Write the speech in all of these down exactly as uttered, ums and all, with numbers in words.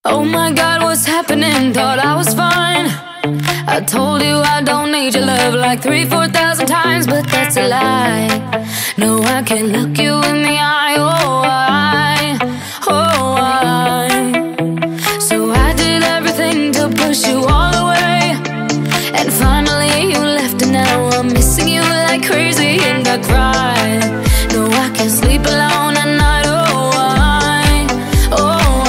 Oh my God, what's happening? Thought I was fine. I told you I don't need your love like three, four thousand times, but that's a lie. No, I can't look you in the eye. Oh, I, oh, I. So I did everything to push you all away, and finally you left, and now I'm missing you like crazy, and I cry. No, I can't sleep alone at night. Oh, I, oh,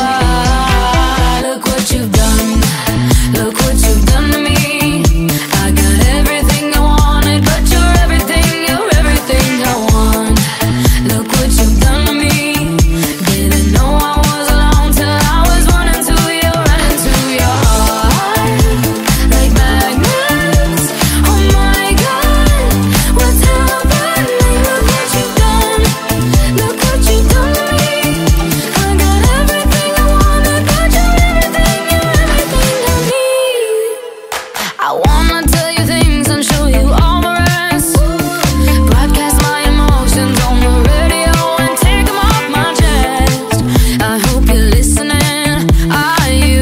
I. Look what you've done. Look what you've done to me. I got everything I wanted, but you're everything, you're everything I want. Look what you've done to me. Didn't know I was alone till I was running to you, running to your heart like magnets. Oh my God, what's happening? Look what you've done. Look what you've done to me. I got everything I wanted, but you're everything, you're everything I need. I wanna tell you things and show you all the rest. Broadcast my emotions on the radio and take them off my chest. I hope you're listening. Are you?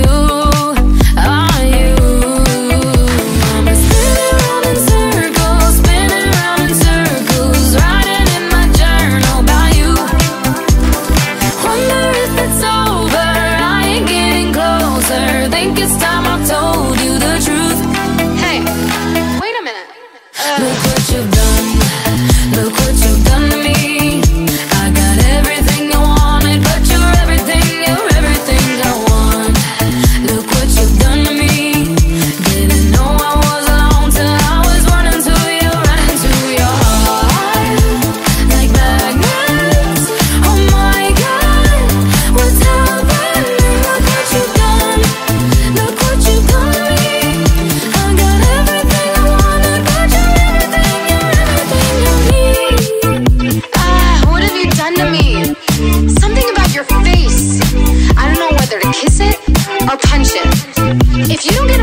Are you? I'm spinning round in circles, spinning round in circles, writing in my journal about you. Wonder if it's over. I ain't getting closer. Think it's time I told you the truth. Hey, wait a minute. Look what you've done. Look what you've done to me. I got everything I wanted, but you're everything, you're everything I want. Look what you've done to me. Didn't know I was alone till I was running to you, running to your heart like magnets. Oh my God, what's happening? Look what you've done. Look what you've done to me. I got everything I wanted, but you're everything, you're everything I need. Ah, what have you done to me? Something about your face. I don't know whether to kiss it or punch it. If you don't get